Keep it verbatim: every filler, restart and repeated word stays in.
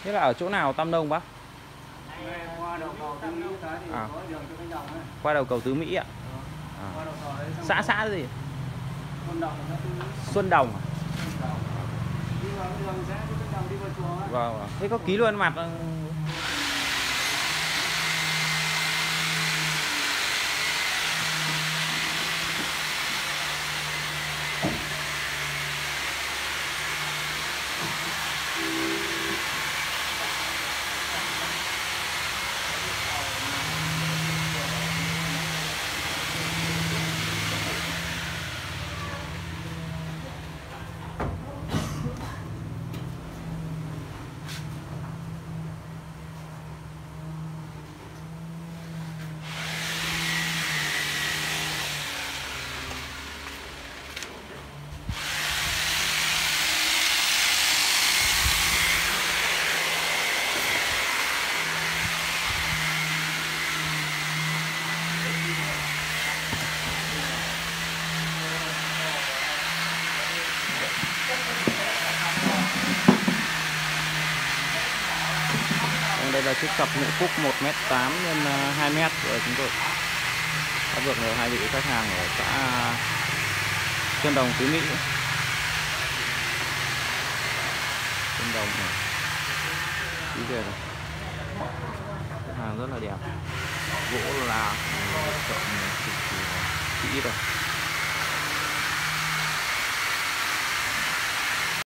Thế là ở chỗ nào Tam Nông bác? Qua đầu cầu Tứ Mỹ cái thì À. có đường cho Cánh Đồng ấy. Qua đầu cầu Tứ Mỹ ạ. À. Qua đầu cầu đấy. Xã xã gì? Xuân Đồng nó Tứ Mỹ. Xuân Đồng à? Đi vào cái đường sẽ Cánh Đồng đi vào chùa ấy. Vâng, vâng. Thế có ký luôn mặt. Đây là chiếc cặp Ngũ Phúc một mét tám nhân hai mét của chúng tôi đã vượt được hai vị khách hàng ở xã Xuân Đồng, Tứ Mỹ. Xuân Đồng này đi về này. Khách hàng rất là đẹp, gỗ là chọn cực kỳ kỹ rồi.